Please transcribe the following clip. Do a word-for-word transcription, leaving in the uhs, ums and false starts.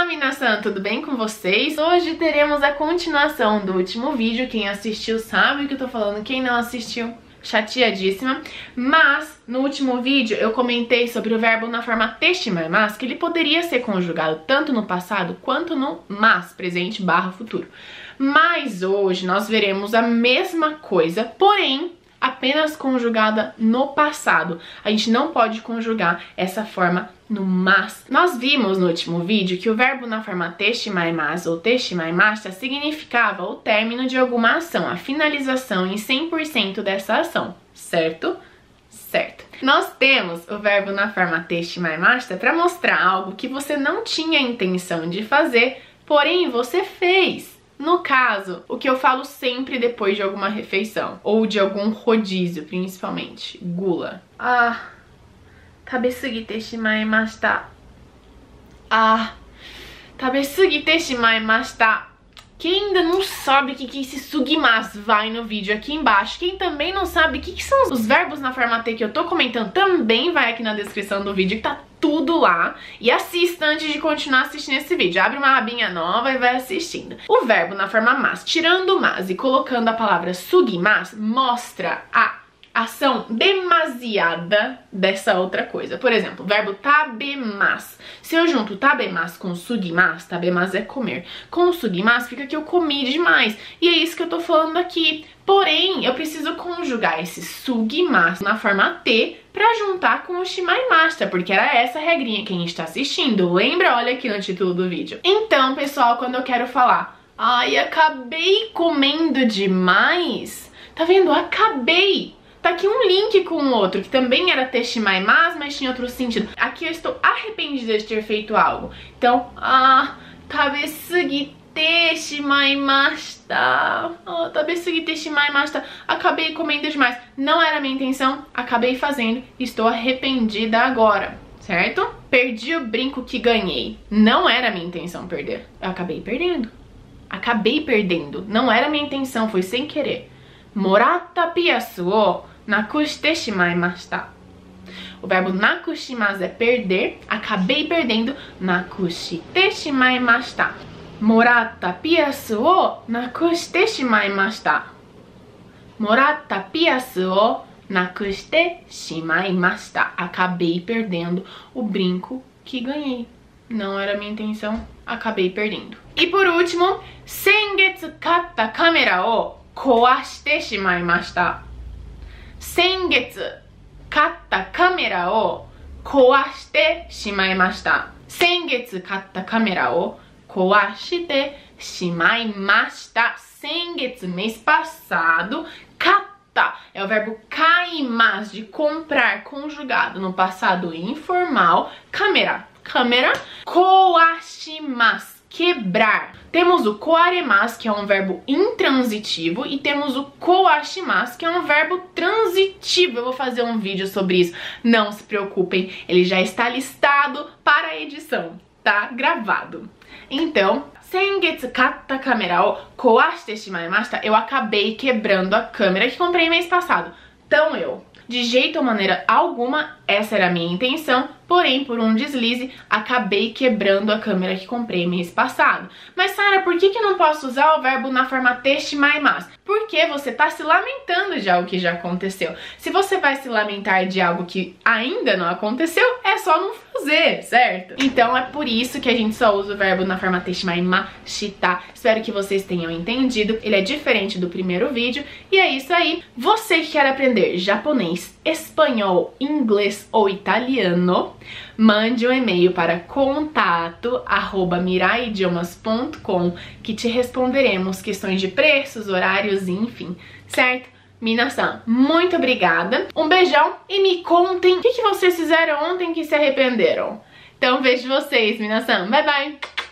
minasan, tudo bem com vocês? Hoje teremos a continuação do último vídeo. Quem assistiu sabe o que eu tô falando, quem não assistiu, chateadíssima. Mas no último vídeo eu comentei sobre o verbo na forma teshimaemasu, que ele poderia ser conjugado tanto no passado quanto no mas, presente barra futuro. Mas hoje nós veremos a mesma coisa, porém apenas conjugada no passado. A gente não pode conjugar essa forma no mas. Nós vimos no último vídeo que o verbo na forma teshimaemasu ou teshimaemashita significava o término de alguma ação, a finalização em cem por cento dessa ação, certo? Certo. Nós temos o verbo na forma teshimaemashita para mostrar algo que você não tinha intenção de fazer, porém você fez. No caso, o que eu falo sempre depois de alguma refeição, ou de algum rodízio, principalmente, gula. Ah, tabesugite shimaemashita. Ah, tabesugite shimaemashita. Quem ainda não sabe o que, que esse sugimasu vai no vídeo aqui embaixo. Quem também não sabe o que, que são os verbos na forma T que eu tô comentando, também vai aqui na descrição do vídeo, que tá tudo lá. E assista antes de continuar assistindo esse vídeo. Abre uma abinha nova e vai assistindo. O verbo na forma mas, tirando o mas e colocando a palavra sugimasu, mostra a ação demasiada dessa outra coisa. Por exemplo, o verbo tabemasu. Se eu junto tabemasu com sugimasu, tabemasu é comer, com sugimasu fica que eu comi demais. E é isso que eu tô falando aqui. Porém, eu preciso conjugar esse sugimasu na forma T pra juntar com o shimaemashita, porque era essa a regrinha que a gente tá assistindo. Lembra? Olha aqui no título do vídeo. Então, pessoal, quando eu quero falar, ai, acabei comendo demais, tá vendo? Acabei. Tá aqui um link com o outro, que também era teshimaemasu, mas tinha outro sentido. Aqui eu estou arrependida de ter feito algo. Então, ah, tabesugite shimaemashita. Ah, tabesugite shimaemashita. Acabei comendo demais. Não era a minha intenção, acabei fazendo. Estou arrependida agora, certo? Perdi o brinco que ganhei. Não era a minha intenção perder. Eu acabei perdendo. Acabei perdendo. Não era a minha intenção, foi sem querer. Moratta piasu o nakushite shimaemashita. O verbo nakushimasu é perder. Acabei perdendo. Nakushite shimaemashita. Moratta piasu o nakushite shimaemashita. Moratta piasu o nakushite shimaemashita. Acabei perdendo o brinco que ganhei. Não era minha intenção. Acabei perdendo. E por último, sengetsu katta kamera o kowashite shimaemashita. Sengetsu katta kamera o kowashite shimaemashita. Sengetsu katta kamera o kowashite shimaemashita. Sengetsu, mês passado. Katta é o verbo kaimasu, de comprar, conjugado no passado informal. Kamera, câmera. Kowashimasu, quebrar. Temos o koaremasu, que é um verbo intransitivo, e temos o kowashimasu, que é um verbo transitivo. Eu vou fazer um vídeo sobre isso, não se preocupem, ele já está listado para a edição, tá gravado. Então, sengetsu katta kamera o kowashite shimaemashita, eu acabei quebrando a câmera que comprei mês passado. Então eu, de jeito ou maneira alguma, essa era a minha intenção, porém, por um deslize, acabei quebrando a câmera que comprei mês passado. Mas, Sara, por que que eu não posso usar o verbo na forma teshimaemasu? Porque você tá se lamentando de algo que já aconteceu. Se você vai se lamentar de algo que ainda não aconteceu, é só não fazer, certo? Então, é por isso que a gente só usa o verbo na forma teshimaemashita. Espero que vocês tenham entendido. Ele é diferente do primeiro vídeo. E é isso aí. Você que quer aprender japonês, espanhol, inglês ou italiano, mande um e-mail para contato arroba miraiidiomas ponto com que te responderemos questões de preços, horários, enfim, certo? Minasan, muito obrigada, um beijão e me contem o que, que vocês fizeram ontem que se arrependeram. Então vejo vocês, Minasan, bye bye!